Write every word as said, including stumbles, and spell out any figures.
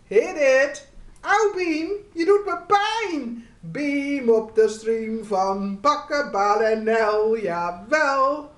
Hit it! Auw, Beam, je doet me pijn! Beam op de stream van Bakkenbaal en Nel, jawel!